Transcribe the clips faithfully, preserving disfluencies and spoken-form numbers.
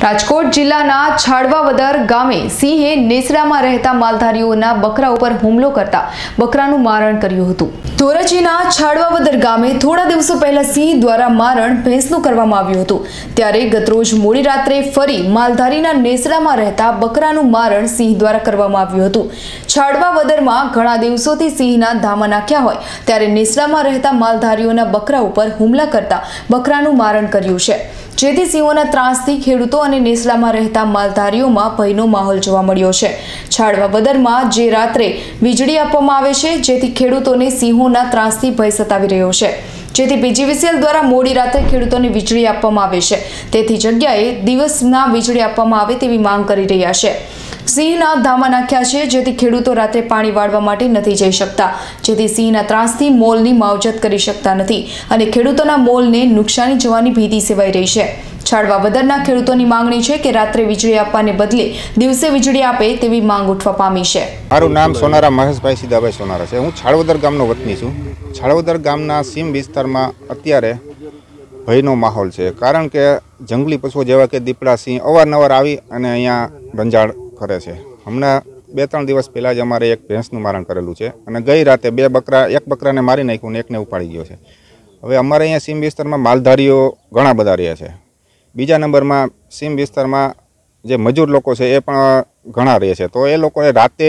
રાજકોટ જિલ્લાના છાડવાવદર ગામે સિંહે નેસડામાં રહેતા માલધારીઓના બકરા ઉપર હુમલો કરતા બકરાનું મારણ કર્યું હતું। ધોરાજીના છાડવાવદર ગામે થોડા દિવસો પહેલા સિંહ દ્વારા મારણ ભેંસનું કરવામાં આવ્યું હતું, ત્યારે ગતરોજ મોડી રાત્રે ફરી માલધારીના નેસડામાં રહેતા બકરાનું મારણ સિંહ દ્વારા કરવામાં આવ્યું હતું। છાડવાવદરમાં ઘણા દિવસોથી સિંહના ધામા નાખ્યા હોય ત્યારે નેસડામાં રહેતા માલધારીઓના બકરા ઉપર હુમલા કરતા બકરાનું મારણ કર્યું છે, જેથી સિંહોના ત્રાસથી ખેડૂતો અને નેસડામાં રહેતા માલધારીઓમાં ભયનો માહોલ જોવા મળ્યો છે। છાડવાવદરમાં જે રાત્રે વીજળી આપવામાં આવે છે, જેથી ખેડૂતોને સિંહોના ત્રાસથી ભય સતાવી રહ્યો છે, જેથી પીજીવીસીએલ દ્વારા મોડી રાત્રે ખેડૂતોને વીજળી આપવામાં આવે છે, તેથી જગ્યાએ દિવસના વીજળી આપવામાં આવે તેવી માંગ કરી રહ્યા છે। સિંહના ધામા નાખ્યા છે, જેથી ખેડૂતો રાત્રે પાણી વાળવા માટે નથી જઈ શકતા, જેથી સિંહના ત્રાસથી મોલની માવજત કરી શકતા નથી અને ખેડૂતોના મોલને નુકસાની જવાની ભીતિ સેવાઈ રહી છે। છાડવાવદરના ખેડૂતોની માંગણી છે કે રાત્રે વીજળી આપવાને બદલે દિવસે વીજળી આપે તેવી માંગ ઉઠવા પામી છે। મારું નામ સોનારા મહેશભાઈ સીધાભાઈ સોનારા છે। હું છાડવાવદર ગામનો વતની છું। છાડવાવદર ગામના સીમ વિસ્તારમાં અત્યારે ભયનો માહોલ છે, કારણ કે જંગલી પશુઓ જેવા કે દીપડા, સિંહ અવારનવાર આવી અને અહીંયા બંજાળ કરે છે। હમણાં બે ત્રણ દિવસ પહેલાં જ અમારે એક ભેંસનું મારણ કરેલું છે અને ગઈ રાતે બે બકરા એક બકરાને મારી નાખ્યું ને એકને ઉપાડી ગયો છે। હવે અમારે અહીંયા સીમ વિસ્તારમાં માલધારીઓ ઘણા બધા રહ્યા છે। બીજા નંબરમાં સીમ વિસ્તારમાં જે મજૂર લોકો છે એ પણ ઘણા રહે છે, તો એ લોકોને રાતે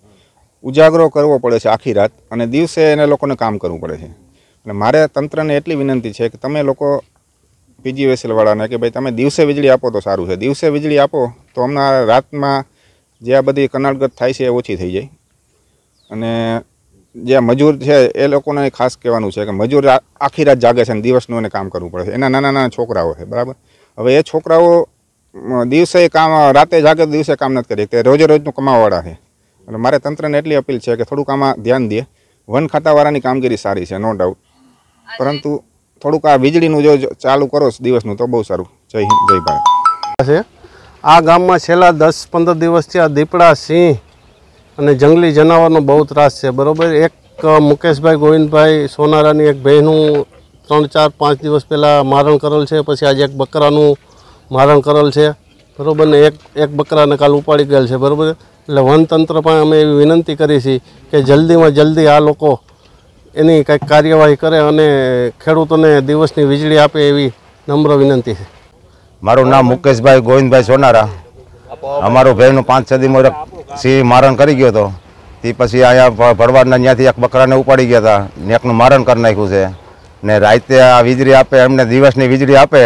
ઉજાગરો કરવો પડે છે આખી રાત, અને દિવસે એને લોકોને કામ કરવું પડે છે। એટલે મારે તંત્રને એટલી વિનંતી છે કે તમે લોકો પીજીવીસીએલવાળાને કે ભાઈ તમે દિવસે વીજળી આપો તો સારું છે। દિવસે વીજળી આપો તો હમણાં રાતમાં જે આ બધી કનાળગત થાય છે એ ઓછી થઈ જાય, અને જે મજૂર છે એ લોકોને ખાસ કહેવાનું છે કે મજૂર આખી રાત જાગે છે અને દિવસનું એને કામ કરવું પડે છે। એના નાના નાના છોકરાઓ છે, બરાબર। હવે એ છોકરાઓ દિવસે કામ રાતે જાગે દિવસે કામ નથી કરી, તે રોજે રોજનું કમાવાવાળા છે। એટલે મારે તંત્રને એટલી અપીલ છે કે થોડુંક આમાં ધ્યાન દે। વન ખાતાવાળાની કામગીરી સારી છે, નો ડાઉટ, પરંતુ થોડુંક આ વીજળીનું જો ચાલુ કરો દિવસનું તો બહુ સારું। જય હિન્દ, જય ભારત। આ ગામમાં છેલ્લા દસ પંદર દિવસથી આ દીપડા, સિંહ અને જંગલી જનાવરનો બહુ ત્રાસ છે, બરાબર। એક મુકેશભાઈ ગોવિંદભાઈ સોનારાની એક બહેનું ત્રણ ચાર પાંચ દિવસ પહેલાં મારણ કરેલ છે, પછી આજે એક બકરાનું મારણ કરેલ છે, બરાબર, ને એક એક બકરાને કાલ ઉપાડી ગયેલ છે, બરાબર। એટલે વનતંત્ર પણ અમે એવી વિનંતી કરી છે કે જલ્દીમાં જલ્દી આ લોકો એની કંઈક કાર્યવાહી કરે અને ખેડૂતોને દિવસની વીજળી આપે એવી નમ્ર વિનંતી છે। મારું નામ મુકેશભાઈ ગોવિંદભાઈ સોનારા। અમારું ભાઈનું પાંચ છ દિવસ સિંહ મારણ કરી ગયો હતો, તે પછી અહીંયા ભરવાડના ત્યાંથી એક બકરાને ઉપાડી ગયા હતા ને એકનું મારણ કરી નાખ્યું છે, ને રાતે આ વીજળી આપે, એમને દિવસની વીજળી આપે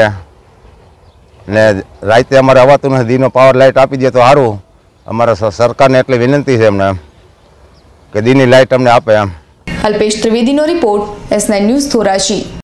ને રાતે અમારે અવાતું નથી, દીનો પાવર લાઇટ આપી દે તો સારું। અમારા સરકારને એટલી વિનંતી છે એમને કે દીની લાઇટ અમને આપે એમ। અલ્પેશ ત્રિવેદીનો report, S nine news, Dhoraji.